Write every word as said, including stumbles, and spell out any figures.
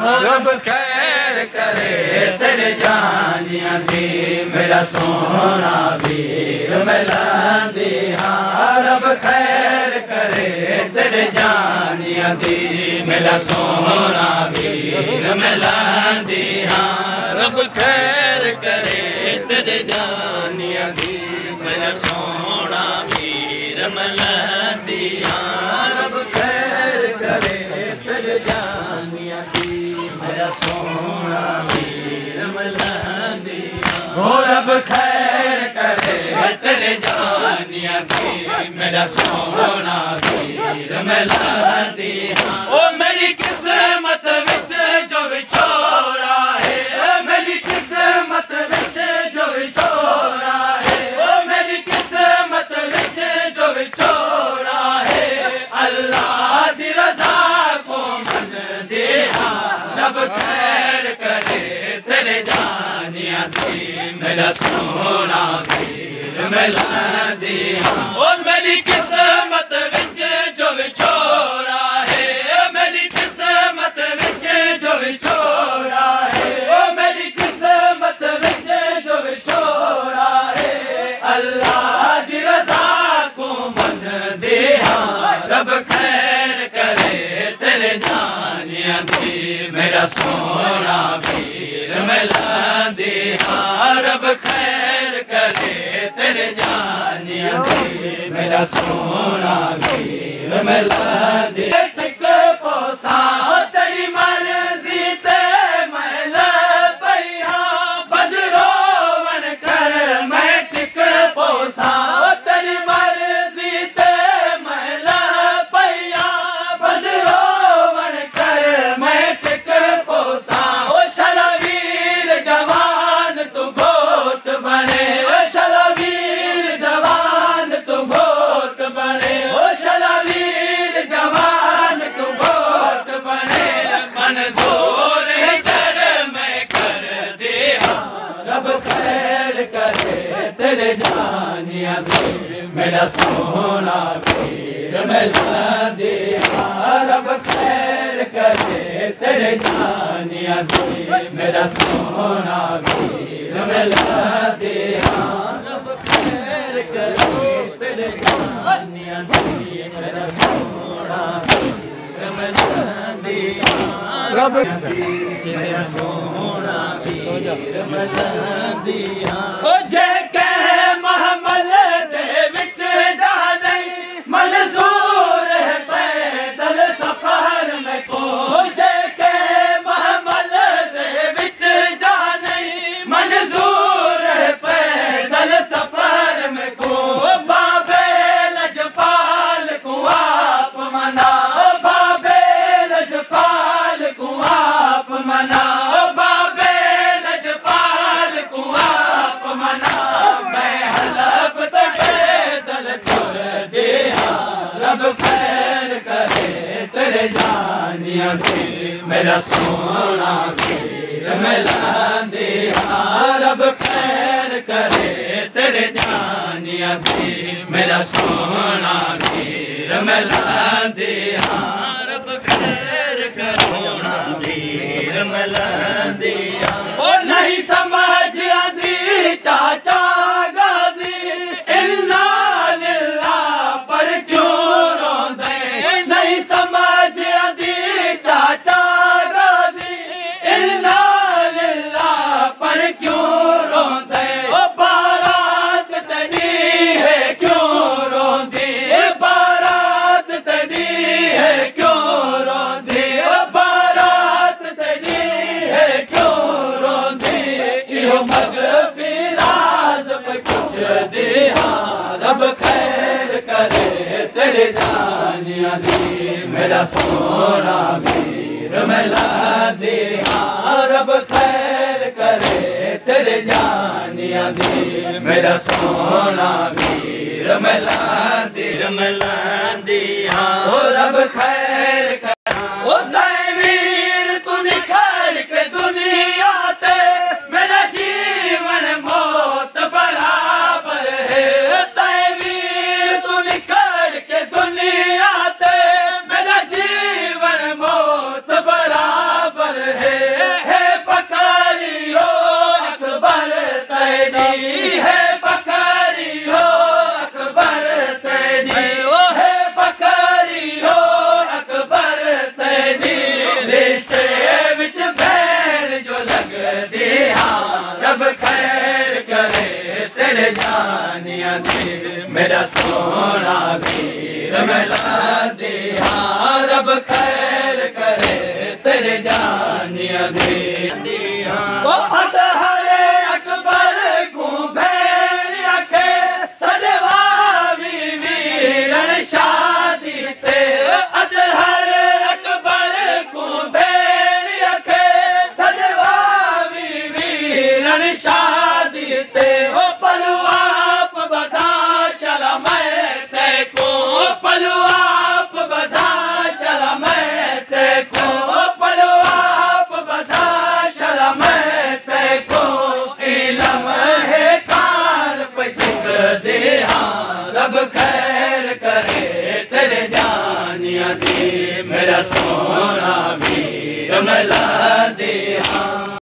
रब खैर करे तेरे जानिया दी मेरा सोना वीर मिलांदी हाँ रब खैर करे तेरे जानिया दी मेरा सोना वीर मिलांदी हाँ रब खैर करे तेरे जानिया दी मेरा सोना वीर मिलांदी हाँ रब खैर करे तेरे जानिया दी मेरा सोना वीर मिलांदी हाँ रब खैर करे तेरे जानिया दी मेरा सोना वीर मिलांदी हाँ ओ मेरी किस्मत विच जो विछोड़ा है मेरी किस्मत विच जो विछोड़ा है ओ मेरी किस्मत विच जो विछोड़ा है अल्लाह दी रज़ा को मन दे रब खैर करे तेरे जानिया दी मेरा सोना वीर मिलांदी ओ मेरी किस्मत विच जो विछोड़ा है मेरी किस्मत विच जो विछोड़ा है ओ मेरी किस्मत विच जो विछोड़ा है अल्लाह दी रज़ा को मन दे रब खैर करे तेरे जानिया दी मेरा सोना वीर मिलांदी हाँ रब खैर करे तेरे जानिया दी मेरा सोना वीर मिलांदी ठीक पोसा तेरी मर्जी ते मैल पैया बदरोवन कर मैं ठीक पोसा तेरी मर्जी ते मैल पैया बदरोवन कर मैं ठीक पोसा ओ शलवीर जवान तू घोट बने ओ शलवीर जवान तू घोट बने ओ शलवीर जवान तू घोट बने मंजूर कर मैं कर दे रब खैर करे तेरे जानिया दी मेरा सोना वीर मिलांदी रब खैर करे तेरे जानिया दी मेरा सोना वीर मिलांदी रब खैर करे तेरे जानिया दी मेरा सोना वीर मिलांदी रब मेरा सोना वीर मिलांदी ओ जे कह महमल दे विच जा नहीं मंजूर है पैदल सफर में को जे कह महमल दे विच जा नहीं मंजूर है पैदल सफर में को बाबे लजपाल को आप मना बाबे लजपाल को आप मना बाबे लजपाल को आप मना मैं हलब तो पैदल तुर दे रब खैर करे तेरे जानिया दी मेरा सोना वीर मिलांदी रब खैर करे तेरे जानिया दी मेरा सोना वीर मिलांदी रब खैर करे वीर मिलांदी ओ नहीं समझ आदी चाचा गाजी इल्ला लिल्लाह पर क्यों रोंदे नहीं समझ आदी चाचा गाजी इल्ला लिल्लाह पर क्यों रोंदे ओ बारात तेरी है क्यों रोंदी बारात तेरी है क्यों रोंदी ओ बारात तेरी है क्यों रोंदी इहो मगफिरात पे कुछ दे रब खैर करे तेरे जानिया दी मेरा सोना वीर मिलांदी रब खैर करे तेरे जानिया दी मेरा सोना वीर मिलांदी मिलांदी ओ रब खैर करे ओ वीर तू निखर के दुनिया ते मेरा जीवन मौत बराबर है वीर तू निखर के दुनिया ते मेरा जीवन मौत बराबर है जानिया दी ओ अतहर अकबर को भेड़ आखे सजवा भी वीरन शादी ते अतहर अकबर को भेड़ आखे सजवा भी वीरन शादी ते ओ पलवाप बधा चला मैं ते को पलवाप बधा चला मैं ते को पलवाप बधा चला मैं ते को इलम है काल पैसिक दे हाँ रब खैर करे तेरे जानिया दी मेरा सोना भी रमला दे हाँ।